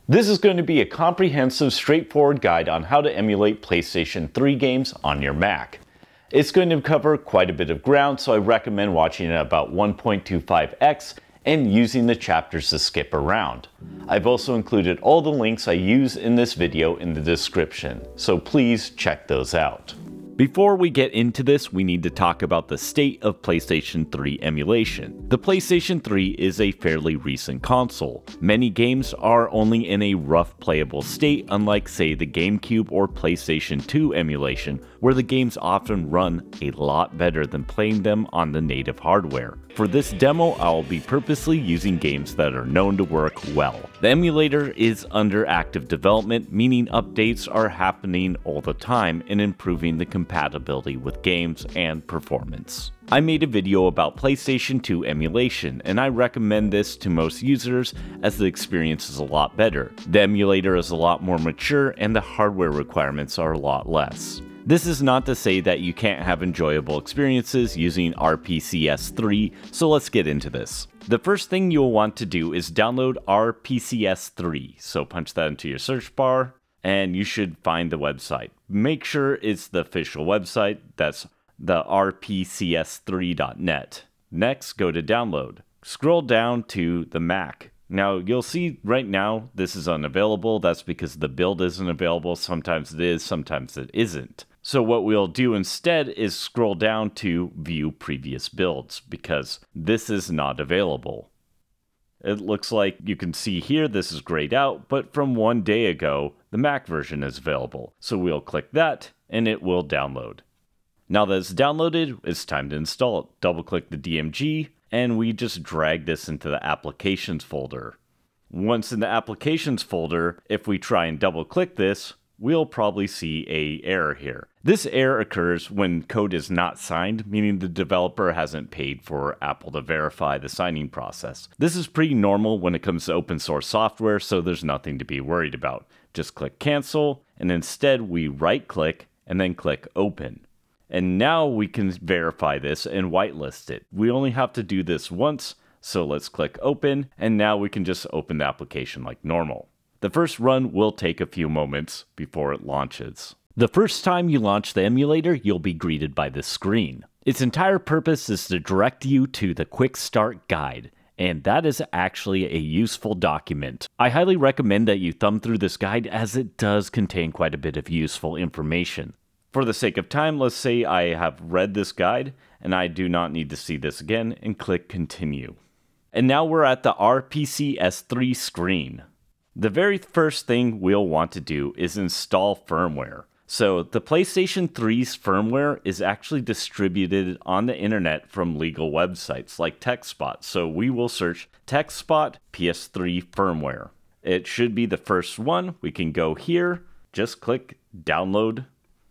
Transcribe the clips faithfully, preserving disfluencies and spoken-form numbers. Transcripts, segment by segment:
This is going to be a comprehensive, straightforward guide on how to emulate PlayStation three games on your Mac. It's going to cover quite a bit of ground, so I recommend watching it at about one point two five x and using the chapters to skip around. I've also included all the links I use in this video in the description, so please check those out. Before we get into this, we need to talk about the state of PlayStation three emulation. The PlayStation three is a fairly recent console. Many games are only in a rough playable state, unlike say the GameCube or PlayStation two emulation, where the games often run a lot better than playing them on the native hardware. For this demo, I'll be purposely using games that are known to work well. The emulator is under active development, meaning updates are happening all the time and improving the compatibility with games and performance. I made a video about PlayStation two emulation, and I recommend this to most users as the experience is a lot better. The emulator is a lot more mature and the hardware requirements are a lot less. This is not to say that you can't have enjoyable experiences using R P C S three, so let's get into this. The first thing you'll want to do is download R P C S three, so punch that into your search bar and you should find the website. Make sure it's the official website, that's the R P C S three dot net. Next, go to download. Scroll down to the Mac. Now, you'll see right now this is unavailable. That's because the build isn't available. Sometimes it is, sometimes it isn't. So what we'll do instead is scroll down to view previous builds because this is not available. It looks like you can see here this is grayed out, but from one day ago, the Mac version is available. So we'll click that and it will download. Now that it's downloaded, it's time to install it. Double click the D M G and we just drag this into the applications folder. Once in the applications folder, if we try and double click this, we'll probably see a error here. This error occurs when code is not signed, meaning the developer hasn't paid for Apple to verify the signing process. This is pretty normal when it comes to open source software, so there's nothing to be worried about. Just click cancel, and instead we right click and then click open. And now we can verify this and whitelist it. We only have to do this once, so let's click open, and now we can just open the application like normal. The first run will take a few moments before it launches. The first time you launch the emulator, you'll be greeted by this screen. Its entire purpose is to direct you to the Quick Start Guide, and that is actually a useful document. I highly recommend that you thumb through this guide as it does contain quite a bit of useful information. For the sake of time, let's say I have read this guide and I do not need to see this again, and click continue. And now we're at the R P C S three screen. The very first thing we'll want to do is install firmware. So the PlayStation three's firmware is actually distributed on the internet from legal websites like TechSpot. So we will search TechSpot P S three firmware. It should be the first one. We can go here, just click download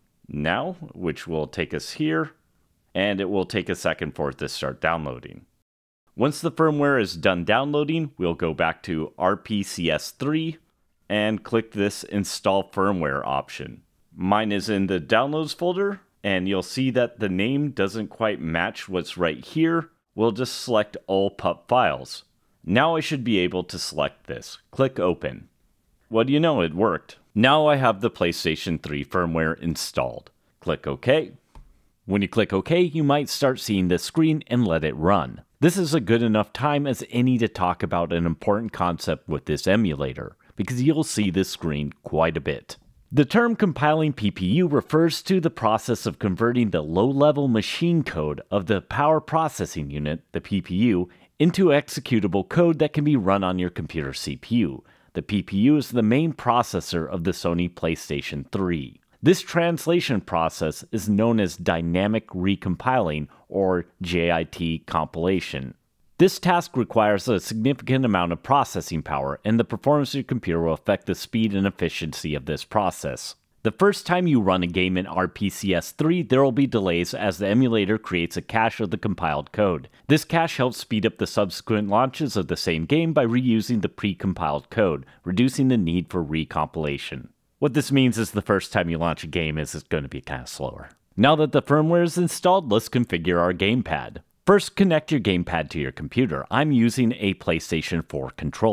now, which will take us here, and it will take a second for it to start downloading. Once the firmware is done downloading, we'll go back to R P C S three and click this install firmware option. Mine is in the downloads folder, and you'll see that the name doesn't quite match what's right here. We'll just select all pup files. Now I should be able to select this. Click open. What do you know, it worked. Now I have the PlayStation three firmware installed. Click OK. When you click OK, you might start seeing this screen and let it run. This is a good enough time as any to talk about an important concept with this emulator, because you'll see this screen quite a bit. The term compiling P P U refers to the process of converting the low-level machine code of the power processing unit, the P P U, into executable code that can be run on your computer C P U. The P P U is the main processor of the Sony PlayStation three. This translation process is known as dynamic recompiling, or J I T compilation. This task requires a significant amount of processing power, and the performance of your computer will affect the speed and efficiency of this process. The first time you run a game in R P C S three, there will be delays as the emulator creates a cache of the compiled code. This cache helps speed up the subsequent launches of the same game by reusing the pre-compiled code, reducing the need for recompilation. What this means is the first time you launch a game is going to be kind of slower. Now that the firmware is installed, let's configure our gamepad. First, connect your gamepad to your computer. I'm using a PlayStation four controller.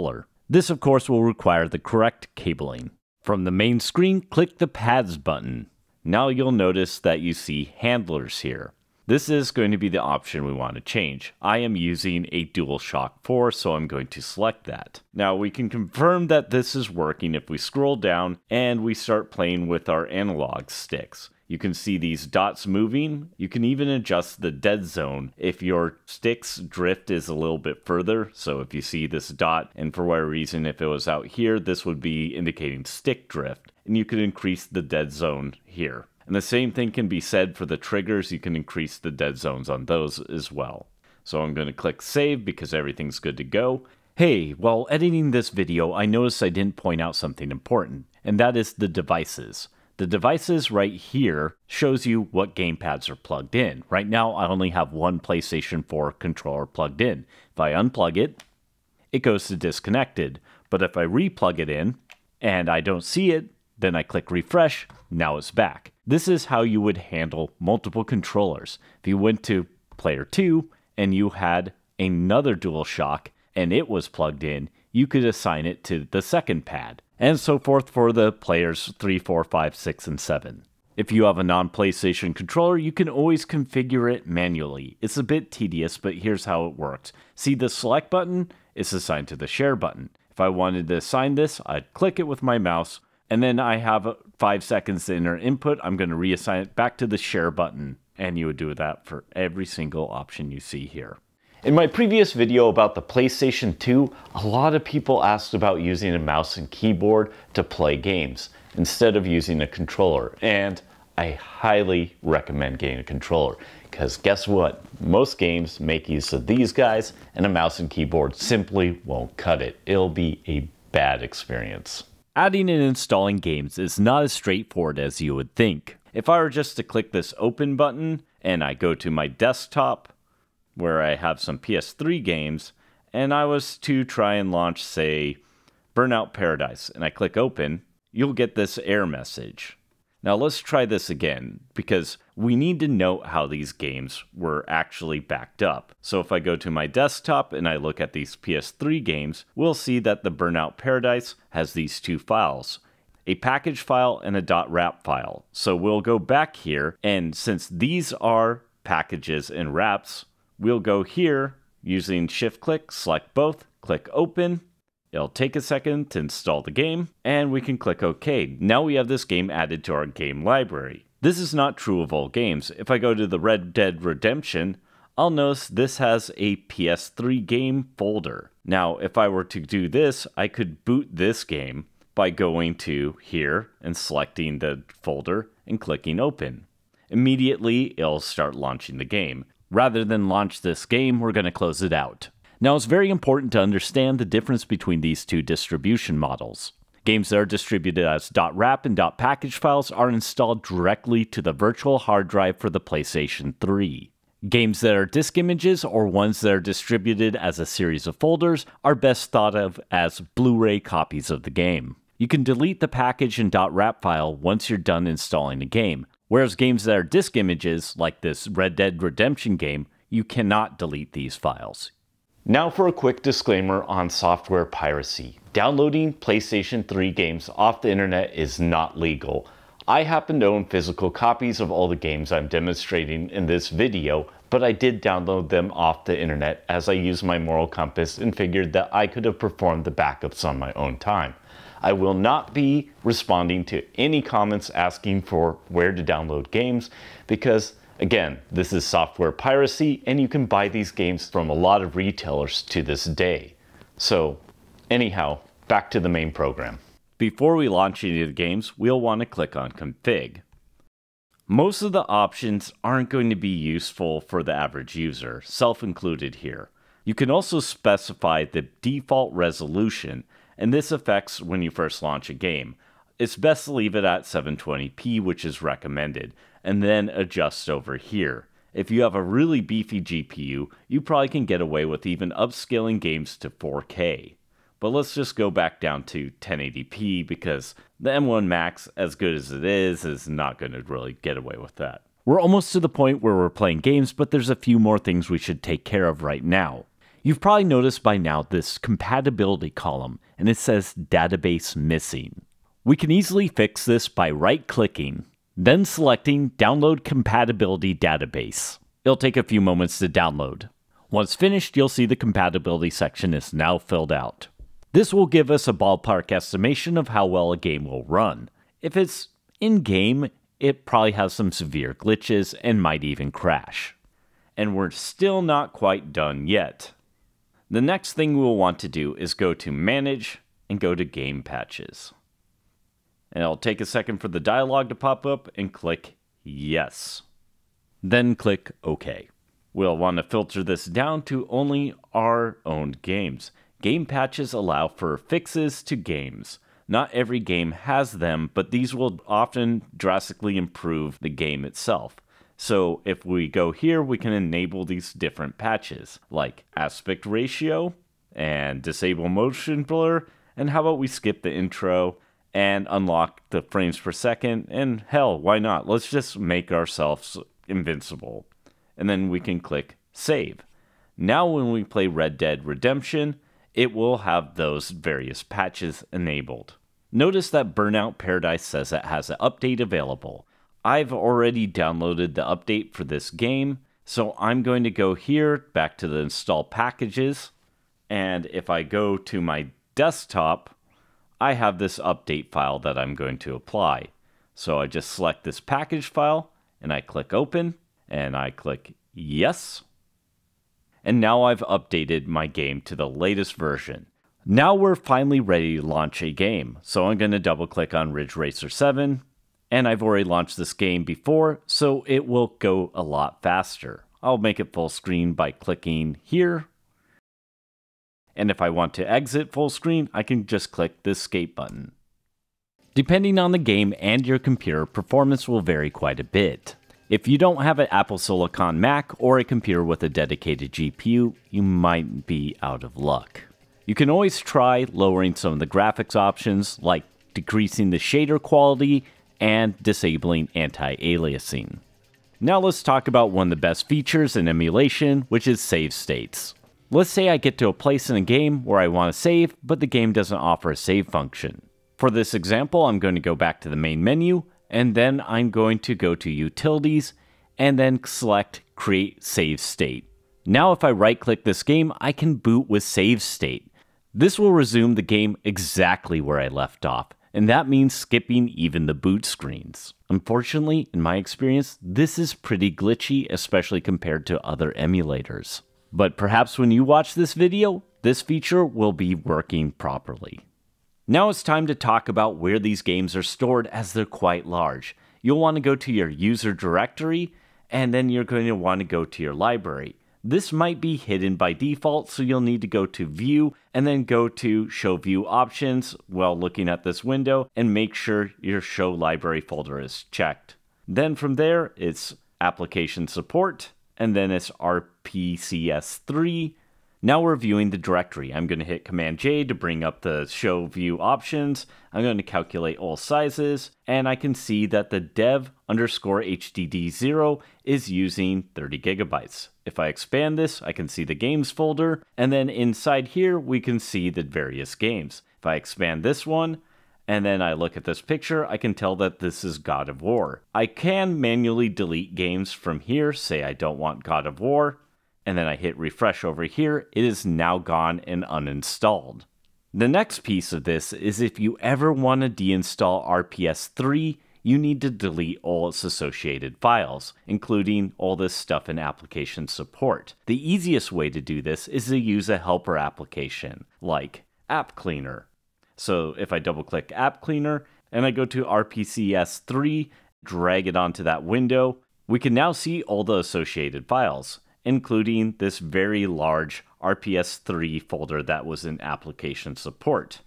This of course will require the correct cabling. From the main screen, click the pads button. Now you'll notice that you see handlers here. This is going to be the option we want to change. I am using a DualShock four, so I'm going to select that. Now we can confirm that this is working if we scroll down and we start playing with our analog sticks. You can see these dots moving. You can even adjust the dead zone if your stick's drift is a little bit further. So if you see this dot, and for whatever reason, if it was out here, this would be indicating stick drift. And you could increase the dead zone here. And the same thing can be said for the triggers. You can increase the dead zones on those as well. So I'm going to click save because everything's good to go. Hey, while editing this video, I noticed I didn't point out something important, and that is the devices. The devices right here shows you what gamepads are plugged in. Right now, I only have one PlayStation four controller plugged in. If I unplug it, it goes to disconnected. But if I replug it in and I don't see it, then I click refresh, now it's back. This is how you would handle multiple controllers. If you went to player two and you had another DualShock and it was plugged in, you could assign it to the second pad, and so forth for the players three, four, five, six, and seven. If you have a non-PlayStation controller, you can always configure it manually. It's a bit tedious, but here's how it works. See the select button? It's assigned to the share button. If I wanted to assign this, I'd click it with my mouse, and then I have five seconds to enter input. I'm going to reassign it back to the share button, and you would do that for every single option you see here. In my previous video about the PlayStation two, a lot of people asked about using a mouse and keyboard to play games instead of using a controller, and I highly recommend getting a controller because guess what? Most games make use of these guys, and a mouse and keyboard simply won't cut it. It'll be a bad experience. Adding and installing games is not as straightforward as you would think. If I were just to click this open button and I go to my desktop where I have some P S three games and I was to try and launch, say, Burnout Paradise, and I click open, you'll get this error message. Now let's try this again because we need to note how these games were actually backed up. So if I go to my desktop and I look at these P S three games, we'll see that the Burnout Paradise has these two files, a package file and a .wrap file. So we'll go back here, and since these are packages and wraps, we'll go here using shift click, select both, click open. It'll take a second to install the game, and we can click OK. Now we have this game added to our game library. This is not true of all games. If I go to the Red Dead Redemption, I'll notice this has a P S three game folder. Now, if I were to do this, I could boot this game by going to here and selecting the folder and clicking open. Immediately, it'll start launching the game. Rather than launch this game, we're going to close it out. Now, it's very important to understand the difference between these two distribution models. Games that are distributed as .wrap and .package files are installed directly to the virtual hard drive for the PlayStation three. Games that are disk images or ones that are distributed as a series of folders are best thought of as Blu-ray copies of the game. You can delete the package and .wrap file once you're done installing the game, whereas games that are disk images, like this Red Dead Redemption game, you cannot delete these files. Now for a quick disclaimer on software piracy. Downloading PlayStation three games off the internet is not legal. I happen to own physical copies of all the games I'm demonstrating in this video, but I did download them off the internet as I used my moral compass and figured that I could have performed the backups on my own time. I will not be responding to any comments asking for where to download games because, again, this is software piracy and you can buy these games from a lot of retailers to this day. So, anyhow, back to the main program. Before we launch any of the games, we'll want to click on Config. Most of the options aren't going to be useful for the average user, self-included here. You can also specify the default resolution, and this affects when you first launch a game. It's best to leave it at seven twenty p, which is recommended, and then adjust over here. If you have a really beefy G P U, you probably can get away with even upscaling games to four K. But let's just go back down to ten eighty p because the M one Max, as good as it is, is not going to really get away with that. We're almost to the point where we're playing games, but there's a few more things we should take care of right now. You've probably noticed by now this compatibility column, and it says database missing. We can easily fix this by right-clicking, then selecting Download Compatibility Database. It'll take a few moments to download. Once finished, you'll see the compatibility section is now filled out. This will give us a ballpark estimation of how well a game will run. If it's in-game, it probably has some severe glitches and might even crash. And we're still not quite done yet. The next thing we'll want to do is go to Manage and go to Game Patches. And it'll take a second for the dialog to pop up and click Yes. Then click OK. We'll want to filter this down to only our own games. Game patches allow for fixes to games. Not every game has them, but these will often drastically improve the game itself. So if we go here, we can enable these different patches, like aspect ratio, and disable motion blur, and how about we skip the intro, and unlock the frames per second, and hell, why not? Let's just make ourselves invincible. And then we can click Save. Now when we play Red Dead Redemption, it will have those various patches enabled. Notice that Burnout Paradise says it has an update available. I've already downloaded the update for this game, so I'm going to go here, back to the Install Packages, and if I go to my desktop, I have this update file that I'm going to apply. So I just select this package file, and I click Open, and I click Yes. And now I've updated my game to the latest version. Now we're finally ready to launch a game. So I'm going to double click on Ridge Racer seven. And I've already launched this game before, so it will go a lot faster. I'll make it full screen by clicking here. And if I want to exit full screen, I can just click the escape button. Depending on the game and your computer, performance will vary quite a bit. If you don't have an Apple Silicon Mac or a computer with a dedicated G P U, you might be out of luck. You can always try lowering some of the graphics options, like decreasing the shader quality and disabling anti-aliasing. Now let's talk about one of the best features in emulation, which is save states. Let's say I get to a place in a game where I want to save, but the game doesn't offer a save function. For this example, I'm going to go back to the main menu, and then I'm going to go to Utilities, and then select Create Save State. Now if I right-click this game, I can boot with Save State. This will resume the game exactly where I left off, and that means skipping even the boot screens. Unfortunately, in my experience, this is pretty glitchy, especially compared to other emulators. But perhaps when you watch this video, this feature will be working properly. Now it's time to talk about where these games are stored, as they're quite large. You'll want to go to your user directory, and then you're going to want to go to your library. This might be hidden by default, so you'll need to go to View and then go to Show View Options while looking at this window and make sure your Show Library folder is checked. Then from there, it's Application Support, and then it's R P C S three. Now we're viewing the directory. I'm going to hit Command J to bring up the Show View Options. I'm going to calculate all sizes, and I can see that the dev underscore H D D zero is using thirty gigabytes. If I expand this, I can see the games folder, and then inside here, we can see the various games. If I expand this one, and then I look at this picture, I can tell that this is God of War. I can manually delete games from here, say I don't want God of War, and then I hit refresh over here, it is now gone and uninstalled. The next piece of this is if you ever want to deinstall R P S three, you need to delete all its associated files, including all this stuff in application support. The easiest way to do this is to use a helper application, like App Cleaner. So if I double click App Cleaner, and I go to R P C S three, drag it onto that window, we can now see all the associated files, including this very large R P S three folder that was in application support.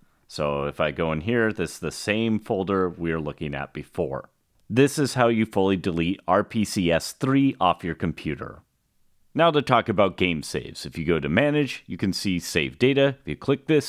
So if I go in here, this is the same folder we were looking at before. This is how you fully delete R P C S three off your computer. Now to talk about game saves. If you go to Manage, you can see Save Data. If you click this,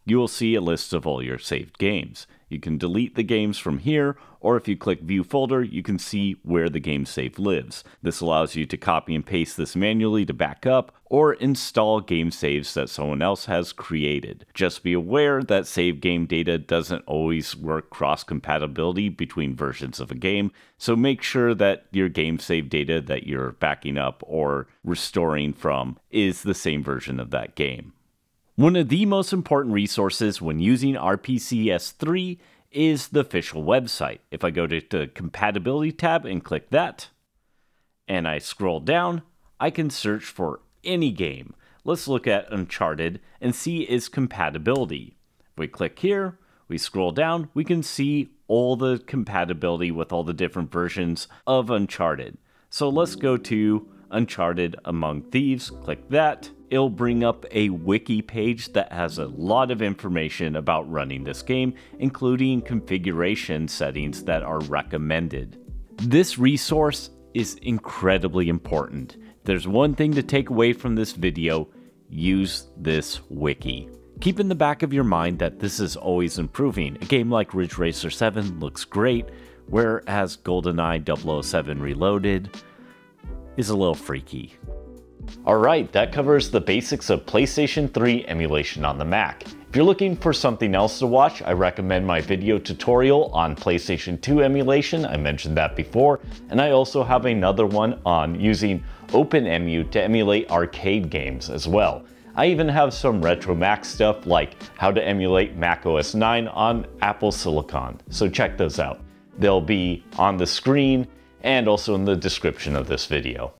you will see a list of all your saved games. You can delete the games from here, or if you click View Folder, you can see where the game save lives. This allows you to copy and paste this manually to back up, or install game saves that someone else has created. Just be aware that save game data doesn't always work cross-compatibility between versions of a game, so make sure that your game save data that you're backing up or restoring from is the same version of that game. One of the most important resources when using R P C S three is the official website. If I go to the Compatibility tab and click that, and I scroll down, I can search for any game. Let's look at Uncharted and see its compatibility. If we click here, we scroll down, we can see all the compatibility with all the different versions of Uncharted. So let's go to Uncharted Among Thieves, click that. It'll bring up a wiki page that has a lot of information about running this game, including configuration settings that are recommended. This resource is incredibly important. If there's one thing to take away from this video, use this wiki. Keep in the back of your mind that this is always improving. A game like Ridge Racer seven looks great, whereas GoldenEye double oh seven Reloaded is a little freaky. Alright, that covers the basics of PlayStation three emulation on the Mac. If you're looking for something else to watch, I recommend my video tutorial on PlayStation two emulation. I mentioned that before, and I also have another one on using OpenEmu to emulate arcade games as well. I even have some retro Mac stuff like how to emulate macOS nine on Apple Silicon, so check those out. They'll be on the screen and also in the description of this video.